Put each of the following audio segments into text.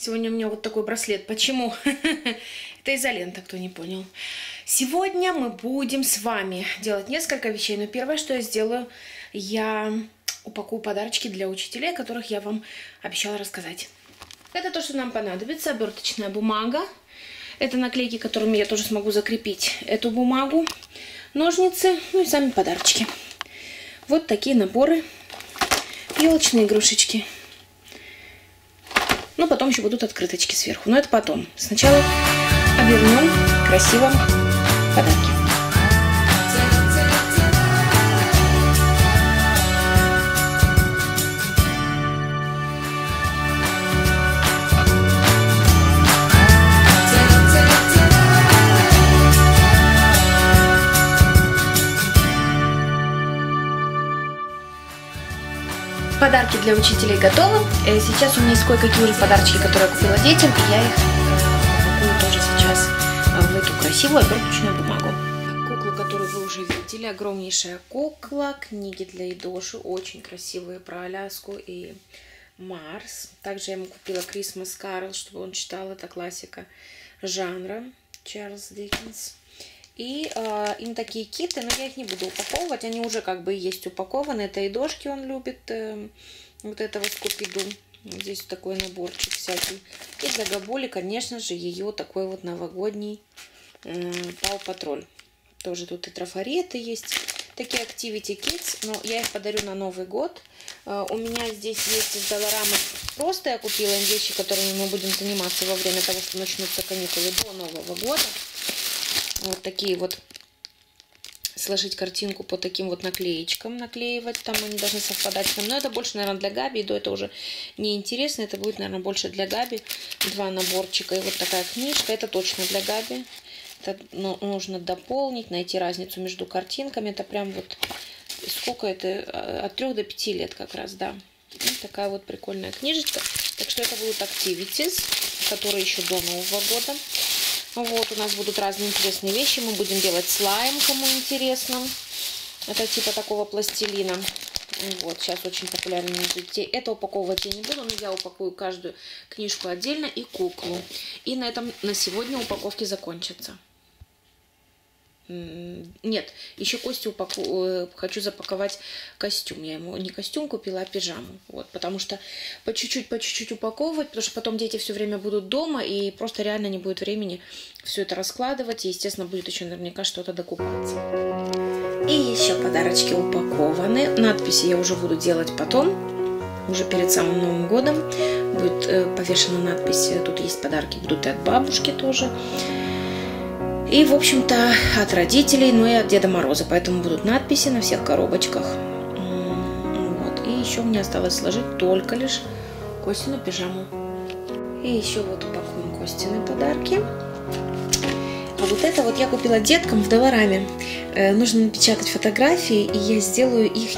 Сегодня у меня вот такой браслет. Почему? Это изолента, кто не понял. Сегодня мы будем с вами делать несколько вещей. Но первое, что я сделаю, я упакую подарочки для учителей, о которых я вам обещала рассказать. Это то, что нам понадобится. Оберточная бумага. Это наклейки, которыми я тоже смогу закрепить эту бумагу. Ножницы, ну и сами подарочки. Вот такие наборы. Елочные игрушечки. Ну, потом еще будут открыточки сверху. Но это потом. Сначала обернем красиво подарки. Подарки для учителей готовы. Сейчас у меня есть кое-какие уже подарочки, которые я купила детям, и я их упакую тоже сейчас в эту красивую оберточную бумагу. Куклу, которую вы уже видели, огромнейшая кукла, книги для Идоши, очень красивые про Аляску и Марс. Также я ему купила Christmas Carol, чтобы он читал, это классика жанра Чарльз Диккенс. И им такие киты, но я их не буду упаковывать, они уже как бы есть упакованы. Это Идошки он любит, вот этого Скуби-Ду. Здесь такой наборчик всякий. И для Габули, конечно же, ее такой вот новогодний Пау Патроль. Тоже тут и трафареты есть. Такие Activity Kids, но я их подарю на Новый год. У меня здесь есть из Долларамы. Просто я купила им вещи, которыми мы будем заниматься во время того, что начнутся каникулы до Нового года. Вот такие вот, сложить картинку по таким вот наклеечкам, наклеивать, там они должны совпадать с ним. Но это больше, наверное, для Габи, и до это уже неинтересно, это будет, наверное, больше для Габи. Два наборчика и вот такая книжка, это точно для Габи. Это нужно дополнить, найти разницу между картинками, это прям вот, сколько это, от 3 до 5 лет как раз, да. Вот такая вот прикольная книжечка. Так что это будут Activities, которые еще до Нового года. Вот, у нас будут разные интересные вещи. Мы будем делать слайм, кому интересно. Это типа такого пластилина. Вот, сейчас очень популярно у детей. Это упаковывать я не буду, но я упакую каждую книжку отдельно и куклу. И на этом на сегодня упаковки закончатся. Нет, еще Костю хочу запаковать костюм. Я ему не костюм купила, а пижаму. Вот, потому что по чуть-чуть упаковывать, потому что потом дети все время будут дома, и просто реально не будет времени все это раскладывать. И, естественно, будет еще наверняка что-то докупаться. И еще подарочки упакованы. Надписи я уже буду делать потом, уже перед самым Новым годом. Будет повешена надпись. Тут есть подарки, будут и от бабушки тоже. И, в общем-то, от родителей, но и от Деда Мороза. Поэтому будут надписи на всех коробочках. Вот. И еще мне осталось сложить только лишь Костину пижаму. И еще вот упакуем Костины подарки. А вот это вот я купила деткам в Доллараме. Нужно напечатать фотографии, и я сделаю их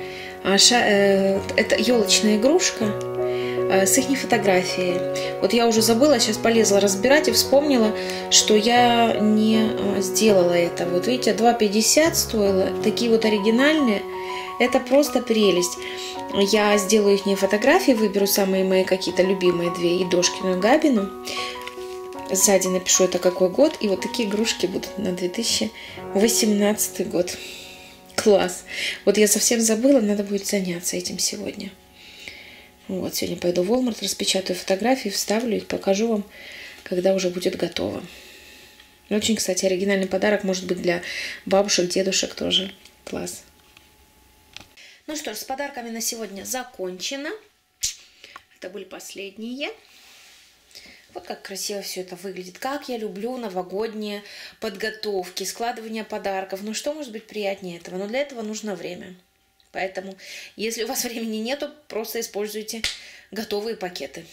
это елочная игрушка с их фотографией. Вот я уже забыла, сейчас полезла разбирать и вспомнила, что я не сделала это. Вот видите, 2,50 стоило. Такие вот оригинальные. Это просто прелесть. Я сделаю их фотографии, выберу самые мои какие-то любимые две, Идошкину и Габину. Сзади напишу, это какой год. И вот такие игрушки будут на 2018 год. Класс. Вот я совсем забыла, надо будет заняться этим сегодня. Вот, сегодня пойду в Walmart, распечатаю фотографии, вставлю их, покажу вам, когда уже будет готово. Очень, кстати, оригинальный подарок, может быть, для бабушек, дедушек тоже. Класс. Ну что ж, с подарками на сегодня закончено. Это были последние. Вот как красиво все это выглядит. Как я люблю новогодние подготовки, складывание подарков. Ну что может быть приятнее этого? Но для этого нужно время. Поэтому, если у вас времени нету, просто используйте готовые пакеты.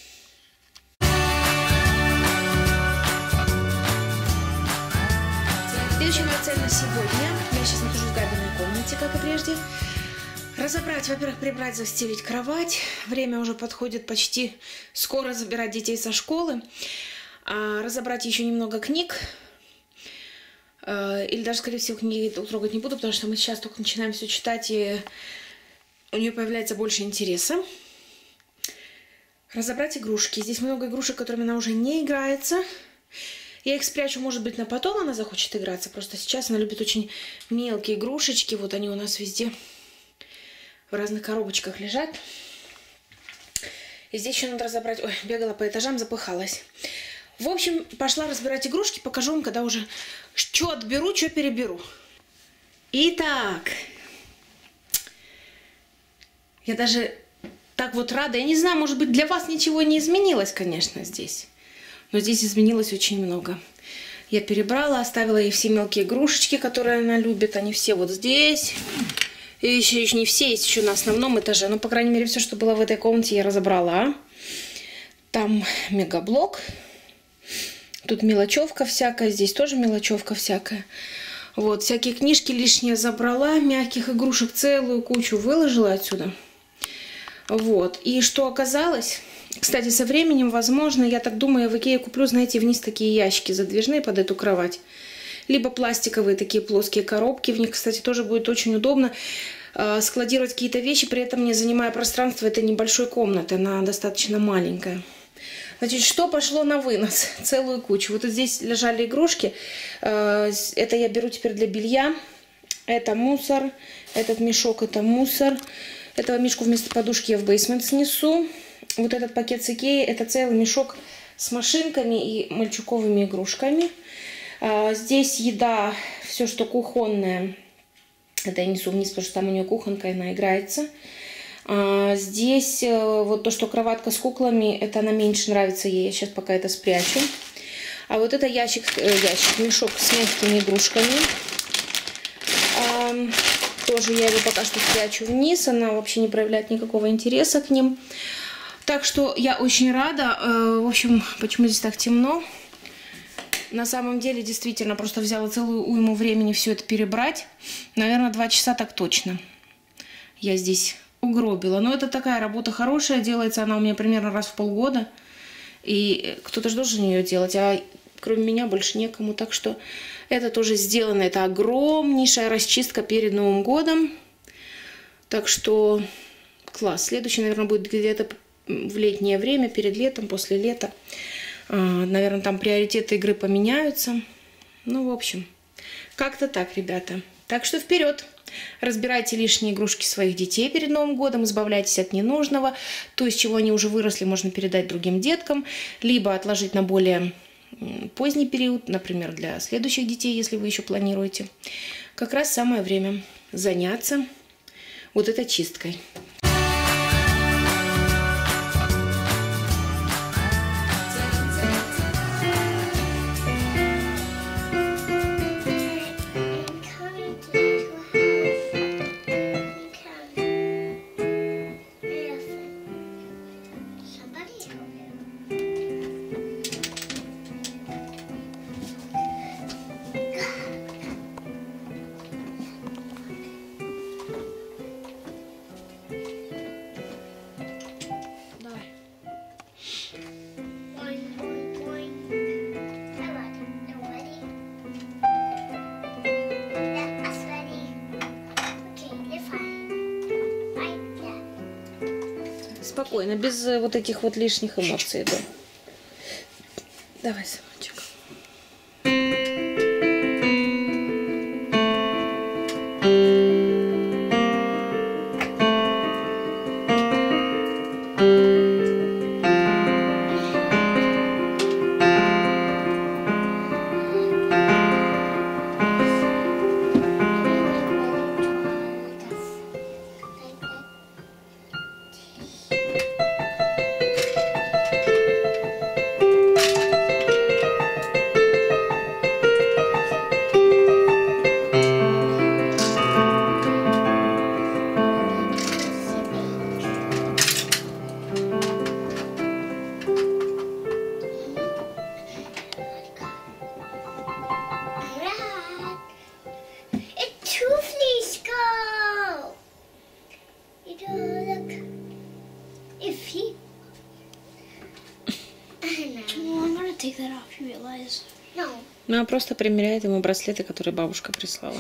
Следующая моя цель на сегодня. Я сейчас нахожусь в Габиной комнате, как и прежде. Разобрать, во-первых, прибрать, застелить кровать. Время уже подходит почти скоро забирать детей со школы. Разобрать еще немного книг. Или даже, скорее всего, книги трогать не буду, потому что мы сейчас только начинаем все читать, и у нее появляется больше интереса. разобрать игрушки. Здесь много игрушек, которыми она уже не играется. Я их спрячу, может быть, на потом она захочет играться. Просто сейчас она любит очень мелкие игрушечки. Вот они у нас везде в разных коробочках лежат. И здесь еще надо разобрать... Ой, бегала по этажам, запыхалась. В общем, пошла разбирать игрушки. Покажу вам, когда уже что отберу, что переберу. Итак. Я даже так вот рада. Я не знаю, может быть, для вас ничего не изменилось, конечно, здесь. Но здесь изменилось очень много. Я перебрала, оставила ей все мелкие игрушечки, которые она любит. Они все вот здесь. И еще не все, есть еще на основном этаже. Но, по крайней мере, все, что было в этой комнате, я разобрала. Там мегаблок. Тут мелочевка всякая. Здесь тоже мелочевка всякая. Вот, всякие книжки лишние забрала. Мягких игрушек целую кучу выложила отсюда. Вот. И что оказалось... Кстати, со временем, возможно, я так думаю, я в Икее куплю, знаете, вниз такие ящики задвижные под эту кровать. Либо пластиковые такие плоские коробки. В них, кстати, тоже будет очень удобно складировать какие-то вещи, при этом не занимая пространство этой небольшой комнаты. Она достаточно маленькая. Значит, что пошло на вынос? Целую кучу. Вот здесь лежали игрушки. Это я беру теперь для белья. Это мусор. Этот мешок — это мусор. Этого мишку вместо подушки я в бейсмент снесу. Вот этот пакет с Икеи — это целый мешок с машинками и мальчуковыми игрушками. Здесь еда, все, что кухонное, это я несу вниз, потому что там у нее кухонка, и она играется. Здесь вот то, что кроватка с куклами, это она меньше нравится ей, я сейчас пока это спрячу. А вот это мешок с мягкими игрушками. Тоже я его пока что спрячу вниз, она вообще не проявляет никакого интереса к ним. Так что я очень рада. В общем, почему здесь так темно? На самом деле, действительно, просто взяла целую уйму времени все это перебрать. Наверное, 2 часа так точно я здесь угробила. Но это такая работа хорошая. Делается она у меня примерно раз в полгода. И кто-то же должен ее делать. А кроме меня больше некому. Так что это тоже сделано. Это огромнейшая расчистка перед Новым годом. Так что класс. Следующий, наверное, будет где-то в летнее время, перед летом, после лета. Наверное, там приоритеты игры поменяются. Ну, в общем, как-то так, ребята. Так что вперед! Разбирайте лишние игрушки своих детей перед Новым годом, избавляйтесь от ненужного. То, из чего они уже выросли, можно передать другим деткам, либо отложить на более поздний период, например, для следующих детей, если вы еще планируете. Как раз самое время заняться вот этой чисткой. Спокойно, без вот этих вот лишних эмоций. Да. Давай, сыночек. Ну, а просто примеряет ему браслеты, которые бабушка прислала.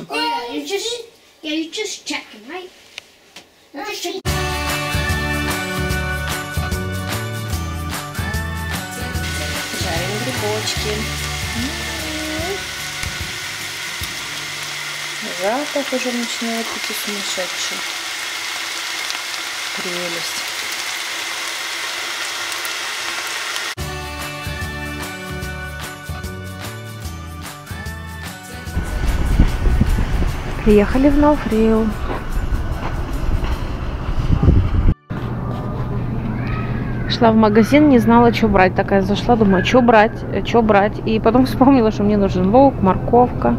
цветочки. Запах уже начинает идти сумасшедший. Прелесть. Приехали в Науфриу. Шла в магазин, не знала, что брать. Такая зашла, думаю, что брать. И потом вспомнила, что мне нужен лук, морковка.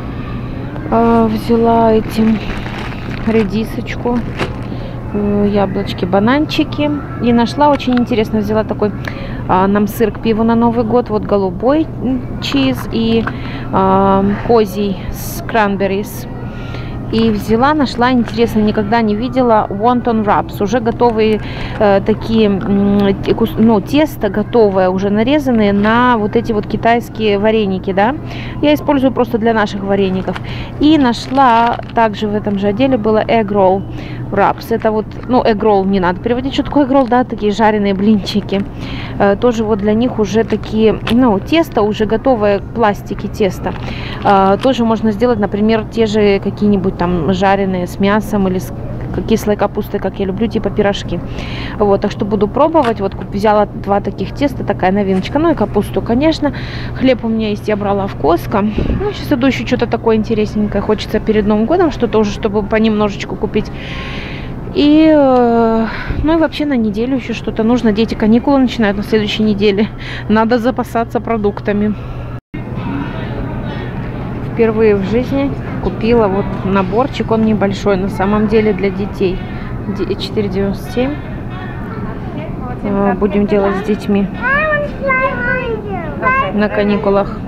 Взяла редисочку, яблочки, бананчики. И нашла очень интересно. Взяла такой нам сыр к пиву на Новый год. Вот голубой чиз и козий с кранберрис. И взяла, нашла, интересно, никогда не видела wonton wraps, уже готовые такие, ну, тесто готовое, уже нарезанные на вот эти вот китайские вареники, да. Я использую просто для наших вареников. И нашла, также в этом же отделе было egg roll wraps. Это вот, ну, egg roll не надо переводить, что такое egg roll, да, такие жареные блинчики. Тоже вот для них уже такие, ну, тесто, уже готовое, пластики теста. Тоже можно сделать, например, те же какие-нибудь там жареные с мясом или с кислой капустой, как я люблю, типа пирожки. Вот, так что буду пробовать. Вот взяла 2 таких теста, такая новиночка. Ну и капусту, конечно. Хлеб у меня есть, я брала в Костко. Ну, сейчас иду еще что-то такое интересненькое. Хочется перед Новым годом что-то уже, чтобы понемножечку купить. И, ну и вообще на неделю еще что-то нужно. Дети каникулы начинают на следующей неделе. Надо запасаться продуктами. Впервые в жизни купила вот наборчик, он небольшой, на самом деле для детей. 4,97. Будем делать с детьми на каникулах.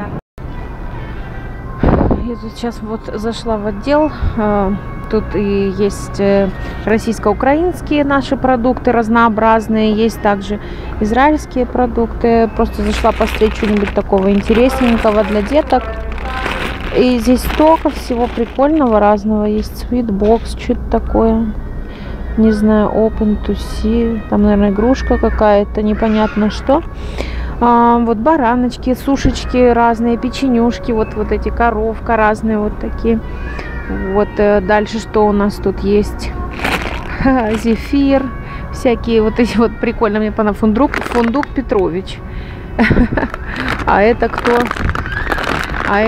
Я тут сейчас вот зашла в отдел. Тут и есть российско-украинские наши продукты разнообразные, есть также израильские продукты. Просто зашла посмотреть что-нибудь такого интересненького для деток. И здесь столько всего прикольного разного. Есть Sweetbox, что-то такое. Не знаю, Open to See. Там, наверное, игрушка какая-то, непонятно что. Вот бараночки, сушечки разные, печенюшки. Вот эти коровка разные вот такие. Вот дальше что у нас тут есть? Зефир. Всякие вот эти вот прикольные. Мне понравился фундук Петрович. А это кто? А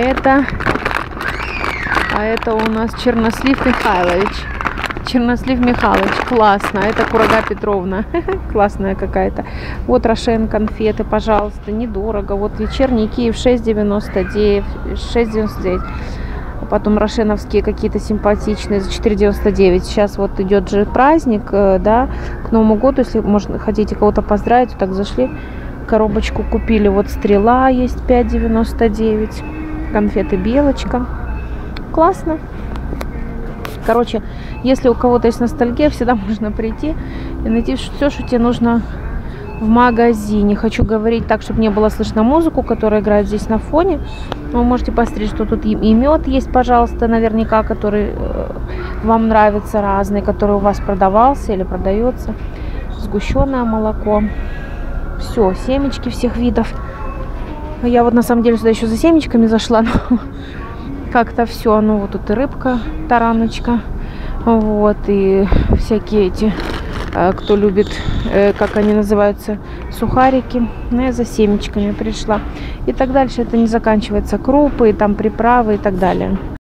это у нас Чернослив Михайлович. Чернослив Михайлович. Классно. Это Курага Петровна. Классная какая-то. Вот Рошен конфеты, пожалуйста. Недорого. Вот вечерний Киев 6,99. 6,99. Потом рошеновские какие-то симпатичные за 4,99. Сейчас вот идет же праздник, да, к Новому году. Если хотите кого-то поздравить, так зашли, коробочку купили. Вот стрела есть 5,99. Конфеты Белочка. Классно. Короче, если у кого-то есть ностальгия, всегда можно прийти и найти все, что тебе нужно в магазине. Хочу говорить так, чтобы не было слышно музыку, которая играет здесь на фоне. Вы можете посмотреть, что тут и мед есть, пожалуйста, наверняка, который вам нравится, разный, который у вас продавался или продается. Сгущенное молоко. Все, семечки всех видов. Я вот на самом деле сюда еще за семечками зашла, но как-то все. Ну вот тут и рыбка, тараночка. Вот, и всякие эти, кто любит, как они называются, сухарики. Ну, я за семечками пришла. И так дальше. Это не заканчивается. Крупы, и там приправы и так далее.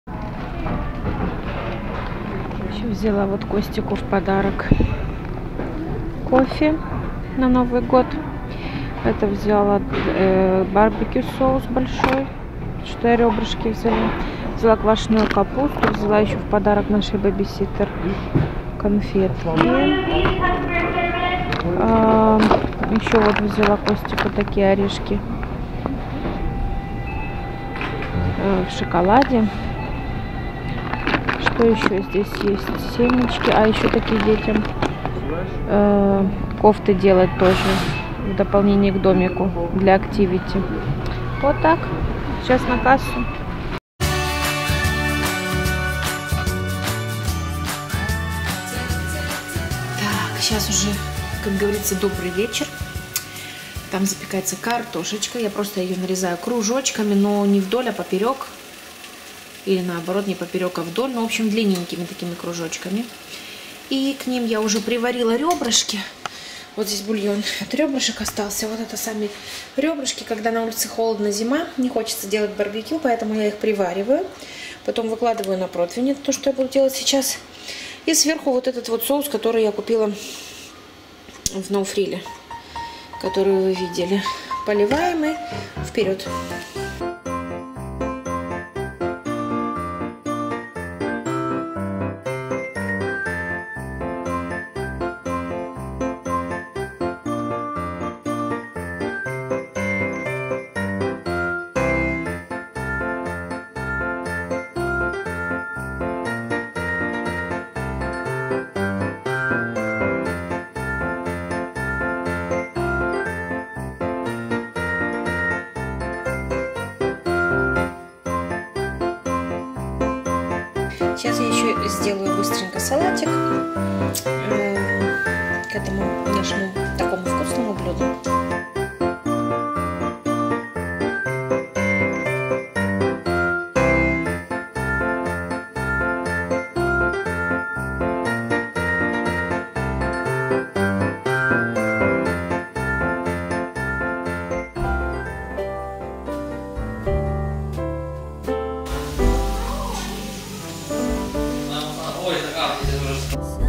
Еще взяла вот Костику в подарок кофе на Новый год. Это взяла барбекю соус большой, что я ребрышки взяла. Взяла квашеную капусту, взяла еще в подарок нашей бэбиситер конфетки. Еще вот взяла Костику такие орешки в шоколаде. Что еще здесь есть? Семечки. А еще такие детям кофты делать тоже в дополнение к домику для активити. Вот так. Сейчас на кассу. Так, сейчас уже, как говорится, добрый вечер. Там запекается картошечка. Я просто ее нарезаю кружочками, но не вдоль, а поперек. Или наоборот, не поперек, а вдоль. Ну, в общем, длинненькими такими кружочками. И к ним я уже приварила ребрышки. Вот здесь бульон от ребрышек остался. Вот это сами ребрышки. Когда на улице холодно, зима, не хочется делать барбекю, поэтому я их привариваю. Потом выкладываю на противень. Это то, что я буду делать сейчас. И сверху вот этот вот соус, который я купила в ноуфриле, который вы видели. Поливаем и вперед. Сейчас я еще сделаю быстренько салатик к этому нашему такому вкусному блюду. Ой, это как?